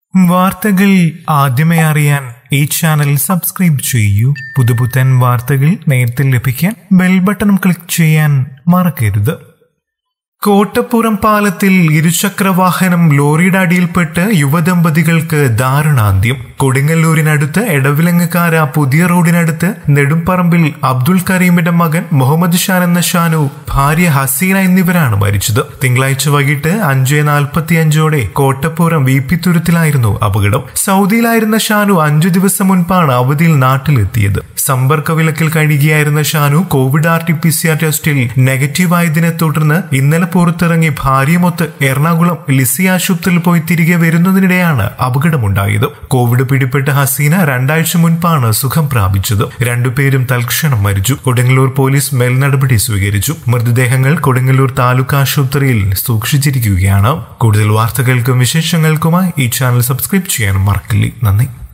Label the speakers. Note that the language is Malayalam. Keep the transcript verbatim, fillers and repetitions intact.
Speaker 1: വാർത്തകൾ ആദ്യമേ അറിയാൻ ഈ ചാനൽ സബ്സ്ക്രൈബ് ചെയ്യൂ. പുതുപുത്തൻ വാർത്തകൾ നേരത്തെ ലഭിക്കാൻ ബെൽ ബട്ടൺ ക്ലിക്ക് ചെയ്യാൻ മറക്കരുത്. കോട്ടപ്പുറം പാലത്തിൽ ഇരുചക്രവാഹനം ലോറിയുടെ അടിയിൽപ്പെട്ട് യുവദമ്പതികൾക്ക് ദാരുണാന്ത്യം. കൊടുങ്ങല്ലൂരിനടുത്ത് എടവിലങ്ങക്കാര പുതിയ റോഡിനടുത്ത് നെടുംപറമ്പിൽ അബ്ദുൽ കരീമിന്റെ മകൻ മുഹമ്മദ് ഷാൻ എന്ന ഷാനു, ഭാര്യ ഹസീന എന്നിവരാണ് മരിച്ചത്. തിങ്കളാഴ്ച വൈകിട്ട് അഞ്ച് നാൽപ്പത്തി അഞ്ചോടെ കോട്ടപ്പുറം വീപ്പിത്തുരുത്തിലായിരുന്നു അപകടം. സൗദിയിലായിരുന്ന ഷാനു അഞ്ചു ദിവസം മുൻപാണ് അവധിയിൽ നാട്ടിലെത്തിയത്. സമ്പർക്ക വിലക്കിൽ കഴിയുകയായിരുന്ന Shanu COVID R T P C R ടെസ്റ്റിൽ നെഗറ്റീവായതിനെ തുടർന്ന് ഇന്നലെ പുറത്തിറങ്ങി ഭാര്യമൊത്ത് എറണാകുളം ലിസി ആശുപത്രിയിൽ പോയി തിരികെ വരുന്നതിനിടെയാണ് അപകടമുണ്ടായത്. കോവിഡ് പിടിപെട്ട ഹസീന രണ്ടാഴ്ച മുൻപാണ് സുഖം പ്രാപിച്ചത്. രണ്ടുപേരും തൽക്ഷണം മരിച്ചു. കൊടുങ്ങല്ലൂർ പോലീസ് മേൽനടപടി സ്വീകരിച്ചു. മൃതദേഹങ്ങൾ കൊടുങ്ങല്ലൂർ താലൂക്ക് ആശുപത്രിയിൽ സൂക്ഷിച്ചിരിക്കുകയാണ്. കൂടുതൽ വാർത്തകൾക്കും വിശേഷങ്ങൾക്കുമായി ഈ ചാനൽ സബ്സ്ക്രൈബ് ചെയ്യാൻ മറക്കില്ല. നന്ദി.